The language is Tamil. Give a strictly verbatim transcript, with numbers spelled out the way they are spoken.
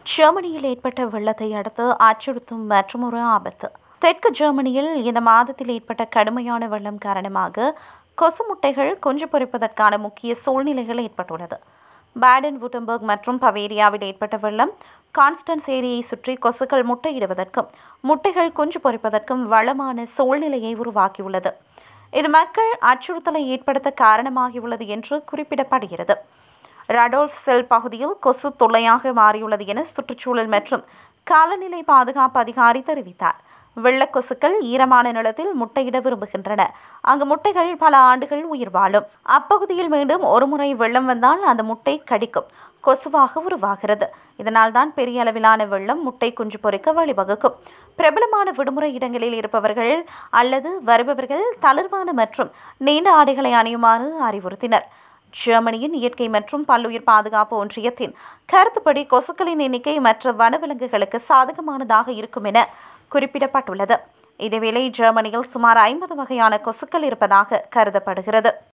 ஜெர்மனியில் ஏற்பட்ட வெள்ளத்தை அடுத்து அச்சுறுத்தும் மற்றொரு ஆபத்து. தெற்கு ஜெர்மனியில் இந்த மாதத்தில் ஏற்பட்ட கடுமையான வெள்ளம் காரணமாக கொசு முட்டைகள் குஞ்சு பொரிப்பதற்கான முக்கிய சூழ்நிலைகள் ஏற்பட்டுள்ளது. பேடன் வுட்டம்பர்க் மற்றும் பவேரியாவில் ஏற்பட்ட வெள்ளம் கான்ஸ்டன்ஸ் ஏரியை சுற்றி கொசுக்கள் முட்டையிடுவதற்கும் முட்டைகள் குஞ்சு பொரிப்பதற்கும் வளமான சூழ்நிலையை உருவாக்கியுள்ளது. இது மக்கள் அச்சுறுத்தலை ஏற்படுத்த காரணமாகியுள்ளது என்று குறிப்பிடப்படுகிறது. ரடோல்ஃப் செல் பகுதியில் கொசு தொல்லையாக மாறியுள்ளது என சுற்றுச்சூழல் மற்றும் காலநிலை பாதுகாப்பு அதிகாரி தெரிவித்தார். வெள்ள கொசுக்கள் ஈரமான நிலத்தில் முட்டையிட விரும்புகின்றன. அங்கு முட்டைகள் பல ஆண்டுகள் உயிர் வாழும். அப்பகுதியில் மீண்டும் ஒருமுறை வெள்ளம் வந்தால் அந்த முட்டை கடிக்கும் கொசுவாக உருவாகிறது. இதனால் தான் பெரிய அளவிலான வெள்ளம் முட்டை குஞ்சு பொரிக்க வழிவகுக்கும். பிரபலமான விடுமுறை இடங்களில் இருப்பவர்கள் அல்லது வருபவர்கள் தளர்வான மற்றும் நீண்ட ஆடைகளை அணியுமாறு அறிவுறுத்தினர். ஜெர்மனியின் இயற்கை மற்றும் பல்லுயிர் பாதுகாப்பு ஒன்றியத்தின் கருத்துப்படி கொசுக்களின் எண்ணிக்கை மற்ற வனவிலங்குகளுக்கு சாதகமானதாக இருக்கும் என குறிப்பிடப்பட்டுள்ளது. இதேவேளை ஜெர்மனியில் சுமார் ஐம்பது வகையான கொசுக்கள் இருப்பதாக கருதப்படுகிறது.